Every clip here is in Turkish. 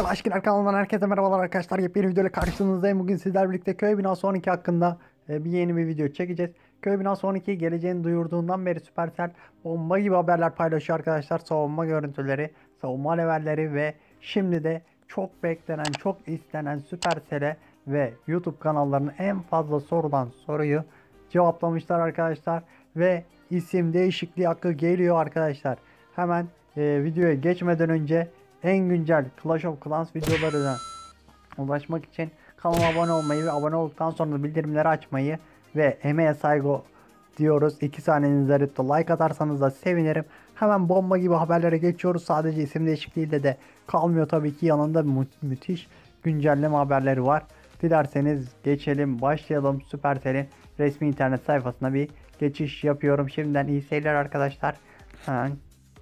Clash Girer kanalından herkese merhabalar arkadaşlar. Yepyeni videoyla karşınızdayım. Bugün sizlerle birlikte Köy Binası 12 hakkında yeni bir video çekeceğiz. Köy Binası 12 geleceğini duyurduğundan beri Supercell bomba gibi haberler paylaşıyor arkadaşlar. Savunma görüntüleri, savunma levelleri ve şimdi de çok beklenen, çok istenen Supercell'e ve YouTube kanallarının en fazla sorulan soruyu cevaplamışlar arkadaşlar. Ve isim değişikliği hakkı geliyor arkadaşlar. Hemen videoya geçmeden önce en güncel Clash of Clans videolarına ulaşmak için kanala abone olmayı ve abone olduktan sonra da bildirimleri açmayı ve emeğe saygı diyoruz. 2 saniyenizi arayıp da like atarsanız da sevinirim. Hemen bomba gibi haberlere geçiyoruz. Sadece isim değişikliğiyle de kalmıyor tabii ki, yanında müthiş güncelleme haberleri var. Dilerseniz geçelim, başlayalım. Supercell'in resmi internet sayfasına bir geçiş yapıyorum. Şimdiden iyi seyirler arkadaşlar. Hemen.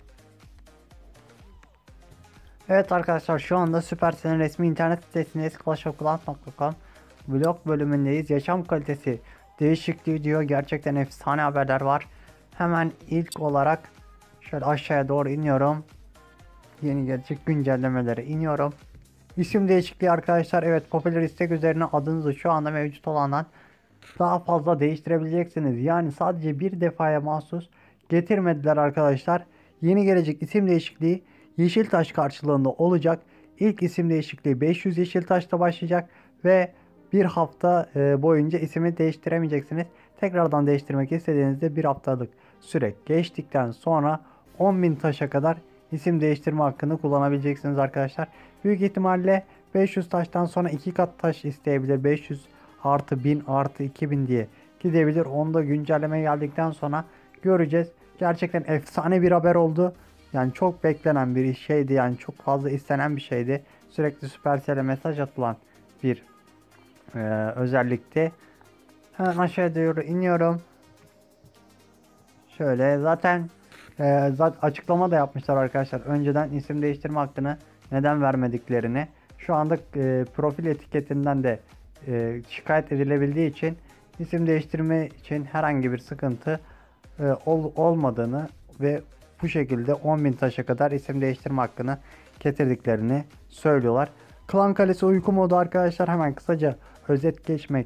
Evet arkadaşlar, şu anda Supercell'in resmi internet sitesindeyiz. clashofclans.com blog bölümündeyiz. Yaşam kalitesi değişikliği diyor. Gerçekten efsane haberler var. Hemen ilk olarak şöyle aşağıya doğru iniyorum. Yeni gelecek güncellemelere iniyorum. İsim değişikliği arkadaşlar. Evet, popüler istek üzerine adınızı şu anda mevcut olandan daha fazla değiştirebileceksiniz. Yani sadece bir defaya mahsus getirmediler arkadaşlar. Yeni gelecek isim değişikliği Yeşiltaş karşılığında olacak. İlk isim değişikliği 500 Yeşiltaş'ta başlayacak ve bir hafta boyunca ismi değiştiremeyeceksiniz. Tekrardan değiştirmek istediğinizde bir haftalık süre geçtikten sonra 10.000 taşa kadar isim değiştirme hakkını kullanabileceksiniz arkadaşlar. Büyük ihtimalle 500 taştan sonra 2 kat taş isteyebilir. 500 artı 1000 artı 2000 diye gidebilir. Onu da güncelleme geldikten sonra göreceğiz. Gerçekten efsane bir haber oldu. Yani çok beklenen bir şeydi. Yani çok fazla istenen bir şeydi. Sürekli Supercell'e mesaj atılan bir özellikti. Hemen aşağıya doğru iniyorum. Şöyle zaten açıklama da yapmışlar arkadaşlar. Önceden isim değiştirme hakkını neden vermediklerini. Şu anda profil etiketinden de şikayet edilebildiği için isim değiştirme için herhangi bir sıkıntı olmadığını ve bu şekilde 10.000 taşa kadar isim değiştirme hakkını getirdiklerini söylüyorlar. Klan Kalesi uyku modu arkadaşlar, hemen kısaca özet geçmek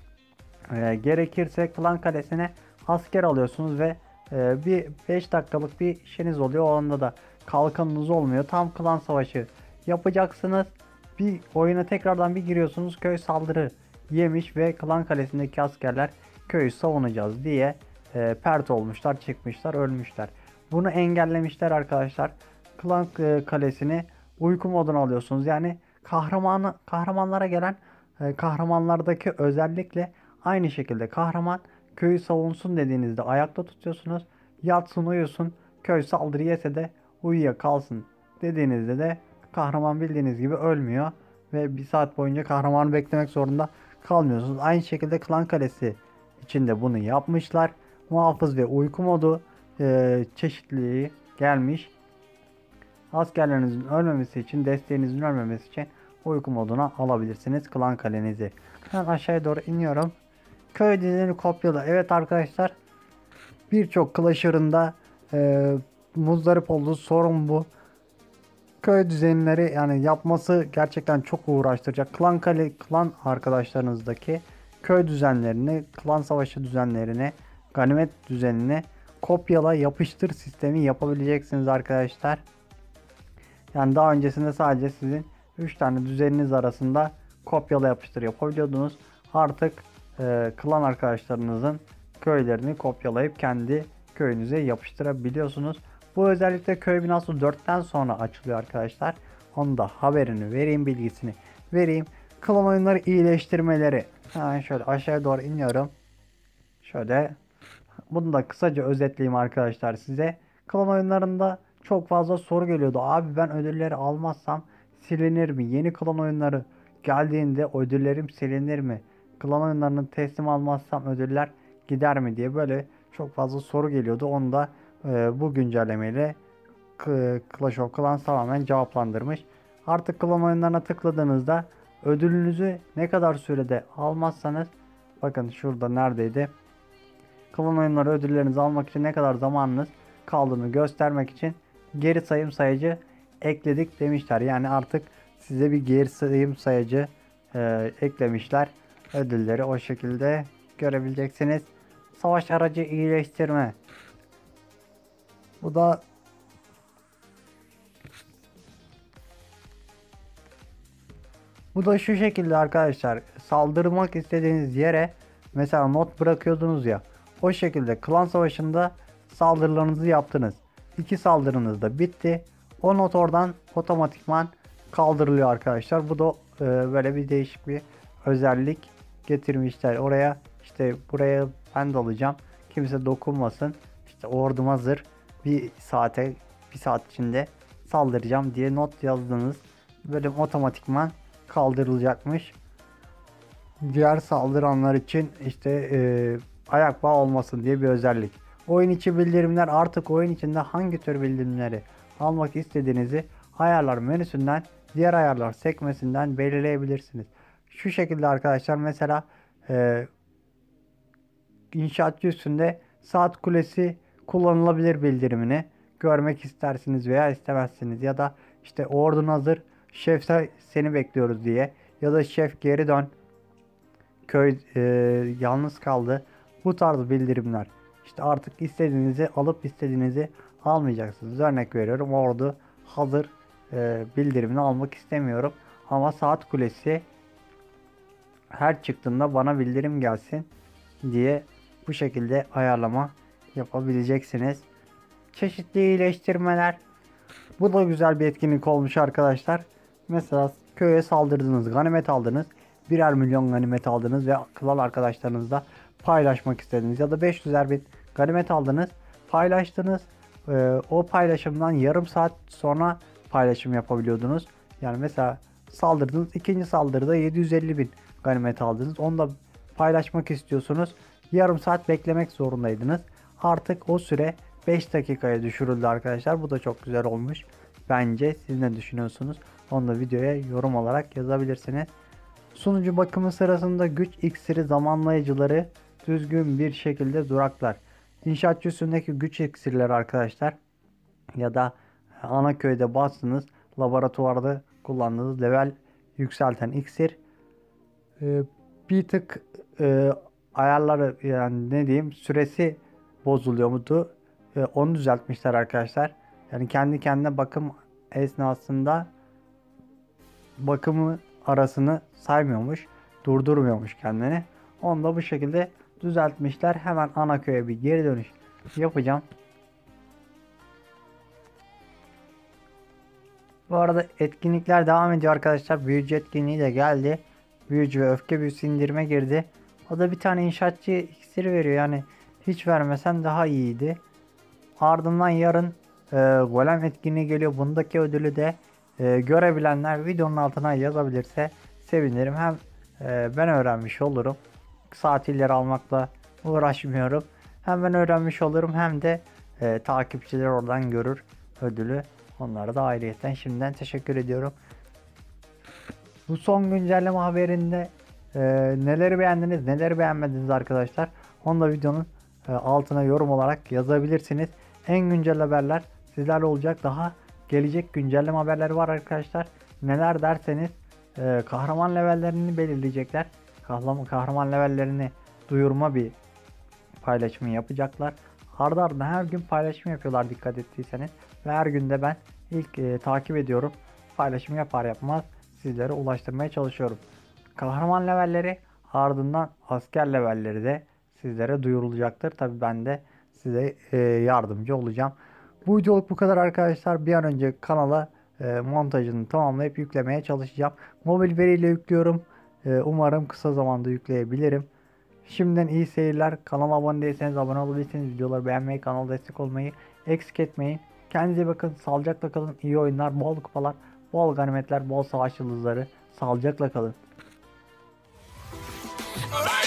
gerekirse Klan Kalesi'ne asker alıyorsunuz ve bir 5 dakikalık bir işiniz oluyor. O anda da kalkanınız olmuyor. Tam klan savaşı yapacaksınız. Bir oyuna tekrardan bir giriyorsunuz. Köy saldırı yemiş ve Klan Kalesi'ndeki askerler köyü savunacağız diye pert olmuşlar, çıkmışlar, ölmüşler. Bunu engellemişler arkadaşlar. Klan Kalesi'ni uyku moduna alıyorsunuz. Yani kahramanlara gelen kahramanlardaki özellikle aynı şekilde kahraman köyü savunsun dediğinizde ayakta tutuyorsunuz. Yatsın uyusun, köy saldırı yese de uyuyakalsın dediğinizde de kahraman bildiğiniz gibi ölmüyor ve bir saat boyunca kahramanı beklemek zorunda kalmıyorsunuz. Aynı şekilde Klan Kalesi içinde bunu yapmışlar. Muhafız ve uyku modu çeşitliliği gelmiş. Askerlerinizin ölmemesi için, desteğinizin ölmemesi için uyku moduna alabilirsiniz Klan Kalenizi. Ben aşağıya doğru iniyorum. Köy düzenini kopyala. Evet arkadaşlar, birçok Clasher'ında muzdarip olduğu sorun bu. Köy düzenleri yani yapması gerçekten çok uğraştıracak. Klan arkadaşlarınızdaki köy düzenlerini, klan savaşı düzenlerini, ganimet düzenini kopyala yapıştır sistemi yapabileceksiniz arkadaşlar. Yani daha öncesinde sadece sizin 3 tane düzeniniz arasında kopyala yapıştır yapabiliyordunuz. Artık klan arkadaşlarınızın köylerini kopyalayıp kendi köyünüze yapıştırabiliyorsunuz. Bu özellikle köy binası 4'ten sonra açılıyor arkadaşlar. Onu da haberini vereyim, bilgisini vereyim. Klan oyunları iyileştirmeleri. Hemen şöyle aşağıya doğru iniyorum. Şöyle bunu da kısaca özetleyeyim arkadaşlar size. Klan oyunlarında çok fazla soru geliyordu. Abi ben ödülleri almazsam silinir mi? Yeni klan oyunları geldiğinde ödüllerim silinir mi? Klan oyunlarını teslim almazsam ödüller gider mi diye böyle çok fazla soru geliyordu. Onu da bu güncellemeyle Clash of Clans tamamen cevaplandırmış. Artık klan oyunlarına tıkladığınızda ödülünüzü ne kadar sürede almazsanız, bakın şurada neredeydi? Klan oyunları ödüllerinizi almak için ne kadar zamanınız kaldığını göstermek için geri sayım sayıcı ekledik demişler. Yani artık size bir geri sayım sayacı eklemişler. Ödülleri o şekilde görebileceksiniz. Savaş aracı iyileştirme. Bu da şu şekilde arkadaşlar. Saldırmak istediğiniz yere mesela not bırakıyordunuz ya. O şekilde klan savaşında saldırılarınızı yaptınız. İki saldırınız da bitti. O not oradan otomatikman kaldırılıyor arkadaşlar. Bu da böyle bir değişik bir özellik getirmişler. Oraya işte buraya ben de alacağım. Kimse dokunmasın. İşte ordum hazır. Bir saat içinde saldıracağım diye not yazdınız. Böyle otomatikman kaldırılacakmış. Diğer saldıranlar için işte ayak bağı olmasın diye bir özellik. Oyun içi bildirimler, artık oyun içinde hangi tür bildirimleri almak istediğinizi ayarlar menüsünden, diğer ayarlar sekmesinden belirleyebilirsiniz. Şu şekilde arkadaşlar, mesela inşaatçı üstünde saat kulesi kullanılabilir bildirimini görmek istersiniz veya istemezsiniz, ya da işte ordun hazır, şef seni bekliyoruz diye, ya da şef geri dön, köy yalnız kaldı, bu tarz bildirimler. İşte artık istediğinizi alıp istediğinizi almayacaksınız. Örnek veriyorum, ordu hazır bildirimini almak istemiyorum ama saat kulesi her çıktığında bana bildirim gelsin diye bu şekilde ayarlama yapabileceksiniz. Çeşitli iyileştirmeler. Bu da güzel bir etkinlik olmuş arkadaşlar. Mesela köye saldırdınız, ganimet aldınız. Birer milyon ganimet aldınız ve klan arkadaşlarınızla paylaşmak istediniz. Ya da 500'er bin ganimet aldınız, paylaştınız. O paylaşımdan yarım saat sonra paylaşım yapabiliyordunuz. Yani mesela saldırdınız, ikinci saldırıda 750 bin ganimet aldınız. Onu da paylaşmak istiyorsunuz. Yarım saat beklemek zorundaydınız. Artık o süre 5 dakikaya düşürüldü arkadaşlar. Bu da çok güzel olmuş. Bence siz ne düşünüyorsunuz? Onu da videoya yorum olarak yazabilirsiniz. Sunucu bakımı sırasında güç iksiri zamanlayıcıları düzgün bir şekilde duraklar. İnşaatçı üstündeki güç iksirleri arkadaşlar, ya da ana köyde bastınız, laboratuvarda kullandığınız level yükselten iksir bir tık ayarları, yani ne diyeyim, süresi bozuluyor muydu? Onu düzeltmişler arkadaşlar. Yani kendi kendine bakım esnasında bakımı arasını saymıyormuş, durdurmuyormuş kendini. Onu da bu şekilde düzeltmişler. Hemen ana köye bir geri dönüş yapacağım. Bu arada etkinlikler devam ediyor arkadaşlar. Büyücü etkinliği de geldi. Büyücü ve öfke büyüsü indirime girdi. O da bir tane inşaatçı iksiri veriyor. Yani hiç vermesen daha iyiydi. Ardından yarın golem etkinliği geliyor. Bundaki ödülü de görebilenler videonun altına yazabilirse sevinirim. Hem ben öğrenmiş olurum. Saatiller almakla uğraşmıyorum. Hem ben öğrenmiş olurum, hem de takipçiler oradan görür ödülü. Onlara da ayrıyeten şimdiden teşekkür ediyorum. Bu son güncelleme haberinde neleri beğendiniz, neleri beğenmediniz arkadaşlar? Onu da videonun altına yorum olarak yazabilirsiniz. En güncel haberler sizlerle olacak. Daha gelecek güncelleme haberleri var arkadaşlar. Neler derseniz kahraman levellerini belirleyecekler. Kahraman levellerini duyurma bir paylaşımı yapacaklar. Arda ardına her gün paylaşım yapıyorlar, dikkat ettiyseniz. Ve her günde ben ilk takip ediyorum. Paylaşım yapar yapmaz sizlere ulaştırmaya çalışıyorum. Kahraman levelleri, ardından asker levelleri de sizlere duyurulacaktır. Tabi ben de size yardımcı olacağım. Bu videoluk bu kadar arkadaşlar. Bir an önce kanala montajını tamamlayıp yüklemeye çalışacağım. Mobil veriyle yüklüyorum. Umarım kısa zamanda yükleyebilirim. Şimdiden iyi seyirler. Kanala abone değilseniz abone olabilirsiniz. Videoları beğenmeyi, kanala destek olmayı eksik etmeyin. Kendinize bakın. Sağlıcakla kalın. İyi oyunlar, bol kupalar, bol ganimetler, bol savaş yıldızları. Sağlıcakla kalın.